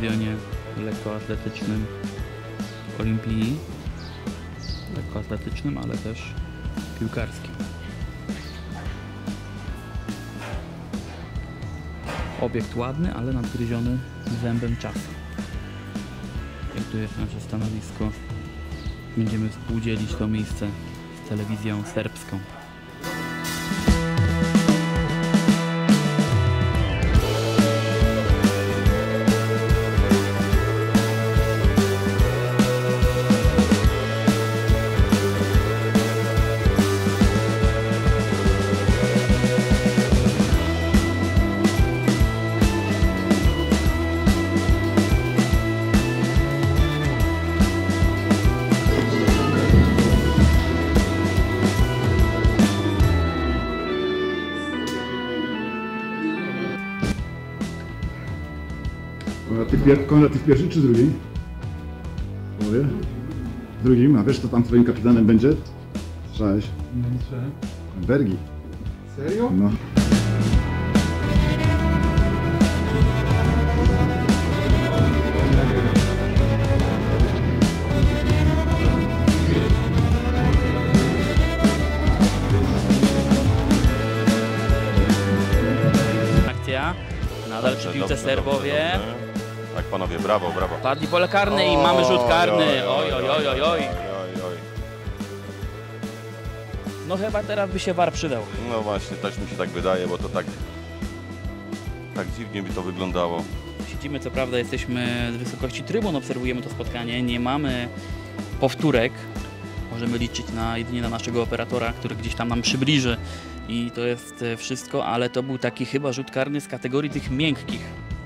stadionie lekkoatletycznym Olimpii. Lekkoatletycznym, ale też piłkarskim. Obiekt ładny, ale nadgryziony zębem czasu. Jak tu jest nasze stanowisko, będziemy współdzielić to miejsce z telewizją serbską. Konrad, ty w pierwszym czy drugim? Powie? W drugim, a wiesz kto tam twoim kapitanem będzie? Słyszałeś? Nie słyszałem. Bergi. Serio? No. Akcja. Nadal przy piłce Serbowie. Tak panowie, brawo, brawo. Padli pole karne i mamy rzut karny. Oj, oj, oj, oj, oj. No chyba teraz by się VAR przydał. No właśnie, też mi się tak wydaje, bo to tak dziwnie by to wyglądało. Siedzimy, co prawda jesteśmy z wysokości trybun, obserwujemy to spotkanie, nie mamy powtórek. Możemy liczyć jedynie na naszego operatora, który gdzieś tam nam przybliży i to jest wszystko, ale to był taki chyba rzut karny z kategorii tych miękkich.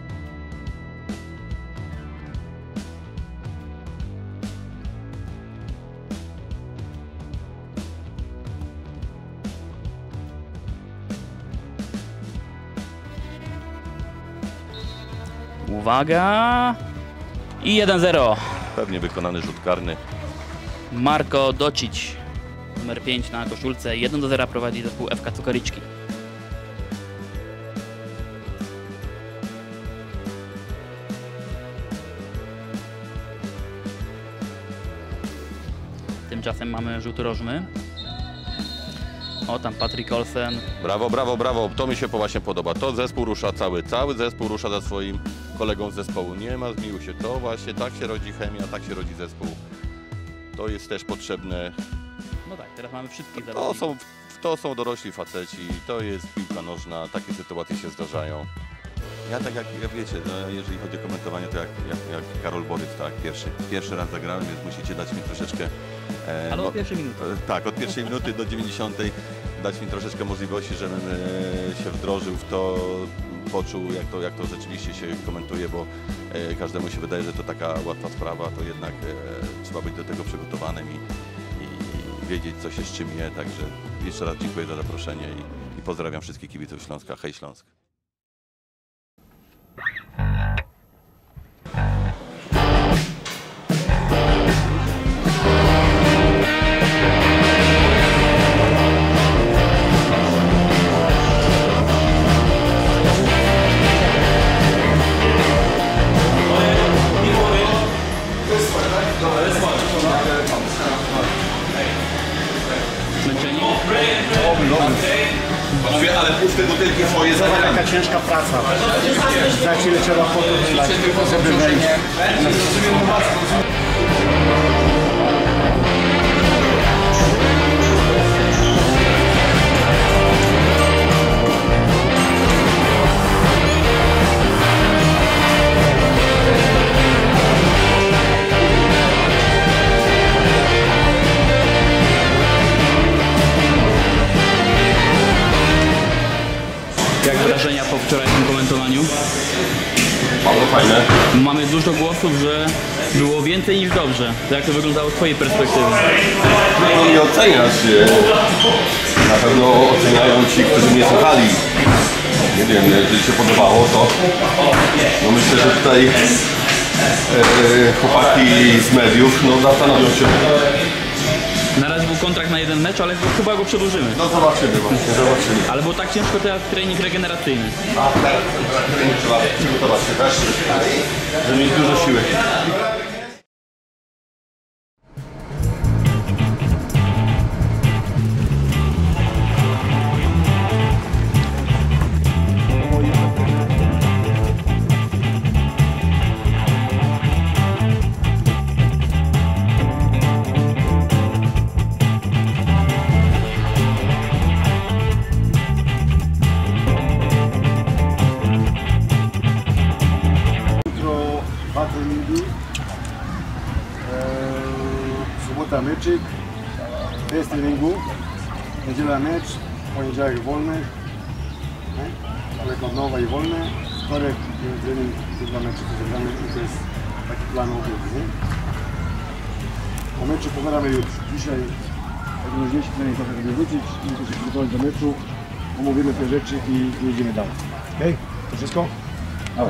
Uwaga! I 1-0. Pewnie wykonany rzut karny. Marko Docić, numer 5 na koszulce. 1-0 prowadzi zespół FK Cukariczki. Tymczasem mamy rzut rożny. O, tam Patryk Olsen. Brawo, brawo, brawo. To mi się właśnie podoba. To zespół rusza cały zespół rusza za swoim kolegą z zespołu. Nie ma zmiłuj się. To właśnie tak się rodzi chemia, tak się rodzi zespół. To jest też potrzebne. No tak, teraz mamy wszystkich zawodników. To są dorośli faceci, to jest piłka nożna, takie sytuacje się zdarzają. Ja tak jak wiecie, no, jeżeli chodzi o komentowanie, to jak Karol Boryc, tak, pierwszy raz zagrałem, więc musicie dać mi troszeczkę... Ale od pierwszej minuty. Tak, od pierwszej minuty do 90 dać mi troszeczkę możliwości, żebym się wdrożył w to, poczuł jak to rzeczywiście się komentuje, bo każdemu się wydaje, że to taka łatwa sprawa, to jednak trzeba być do tego przygotowanym i wiedzieć, co się z czym je. Także jeszcze raz dziękuję za zaproszenie i pozdrawiam wszystkich kibiców Śląska. Hej Śląsk! Ale puste butelki swoje zabrane. Taka ciężka praca. Za chwilę trzeba podróżować, żeby wejść. Jak wrażenia po wczorajszym komentowaniu? Bardzo fajne. Mamy dużo głosów, że było więcej niż dobrze. To jak to wyglądało z twojej perspektywy? No nie oceniasz. Na pewno oceniają ci, którzy mnie słuchali. Nie wiem, jeżeli się podobało, to no myślę, że tutaj chłopaki z mediów no, zastanowią się, Na razie był kontrakt na jeden mecz, ale chyba go przedłużymy. No zobaczymy właśnie, zobaczymy. Ale było tak ciężko teraz trening regeneracyjny. A tak, nie trzeba przygotować się też, żeby mieć dużo siły. Jutro 2 treningi, sobota meczyk, bez treningu, niedziela mecz, poniedziałek wolny, ale nowa i wolne, wtorek trening, te 2 mecze co zagramy i to jest taki plan obiad, nie? O meczu pogadamy jutro. Dzisiaj najważniejszy trening trochę żeby wrócić i tylko się przygotować do meczu, omówimy te rzeczy i jedziemy dalej. Okej? To wszystko? Dawaj.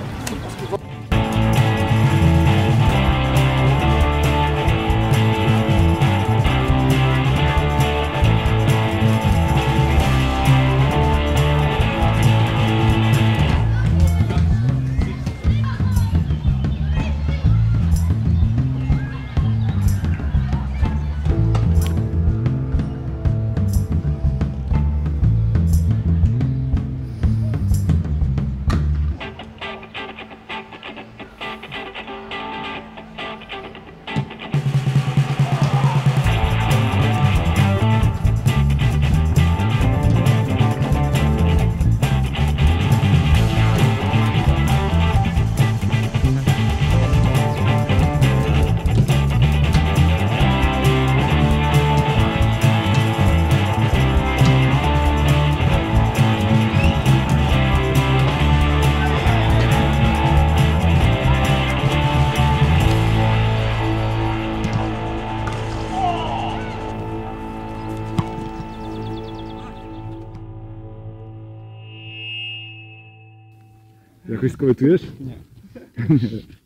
Jakoś skomentujesz? Nie.